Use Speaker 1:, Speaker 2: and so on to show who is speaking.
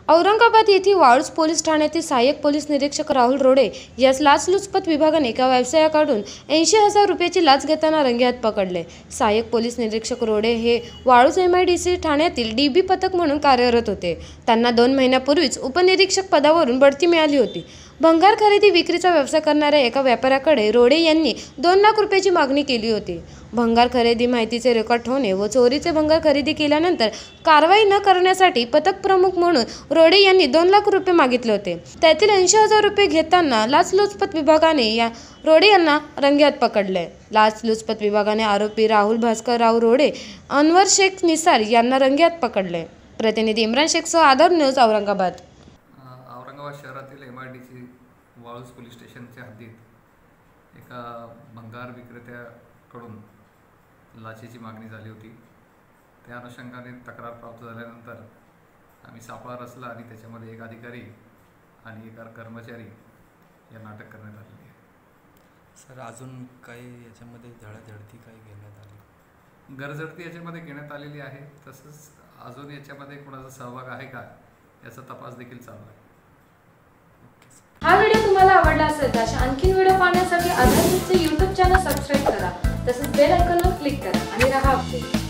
Speaker 1: औरंगाबाद येथील वाळूज पोलीस ठाण्यातील सहाय्यक पोलीस निरीक्षक राहुल रोडे यास लाचलुचपत विभागाने एका व्यवसायाकडून 80,000 रुपयाची लाच घेताना रंगेहात पकडले। सहाय्यक पोलीस निरीक्षक रोडे हे वाळूज MIDC ठाण्यातील DB पथक म्हणून कार्यरत होते। त्यांना 2 महिन्यापूर्वीच उपनिरीक्षक पदावरून बढती मिळाली होती। भंगार खरेदी विक्रीचा व्यवसाय करणाऱ्या एका व्यापाऱ्याकडे रोडे यांनी 2 लाख रुपयाची मागणी केली होती। भंगार खरेदी माहितीचे रेकॉर्ड ठेवणे व चोरीचे भंगार खरेदी केल्यानंतर कारवाई न करण्यासाठी पथक प्रमुख म्हणून रोडे यांनी 2 लाख रुपये मागितले होते। त्यातील 80,000 रुपये घेताना लाचलुचपत विभागाने रोडे यांना रंगेहात पकडले। लाचलुचपत विभागाने आरोपी राहुल भास्करराव रोडे, अनवर शेख निसार यांना रंगेहात पकडले। प्रतिनिधी इम्रान शेखसह आधार न्यूज, औरंगाबाद।
Speaker 2: औरंगाबाद शहरातील MIDC वाळूज पोलीस स्टेशनच्या हद्दीत एका भंगार विक्रेत्याकडून लाचेची मागणी झाली होती। त्या अनुषंगाने तक्रार प्राप्त झाल्यानंतर आम्ही सापळा रचला आणि त्याच्यामध्ये एक अधिकारी आणि एक कर्मचारी यांना अटक करण्यात आलेली आहे।
Speaker 3: सर, अजून काही याच्यामध्ये धडाधडती काही घेण्यात आली?
Speaker 2: गरजडती याच्यामध्ये घेण्यात आलेली आहे। तसंच अजून याच्यामध्ये कोणाचा सहभाग आहे का याचा तपास देखील चालू आहे।
Speaker 1: हा व्हिडिओ तुम्हाला आवडला असेल तर अशा आणखी व्हिडिओ पाहण्यासाठी आधार न्यूजचे YouTube चॅनल सबस्क्राइब करा। तसंच बेल आयकॉनवर क्लिक करा आणि रहा अपडेट।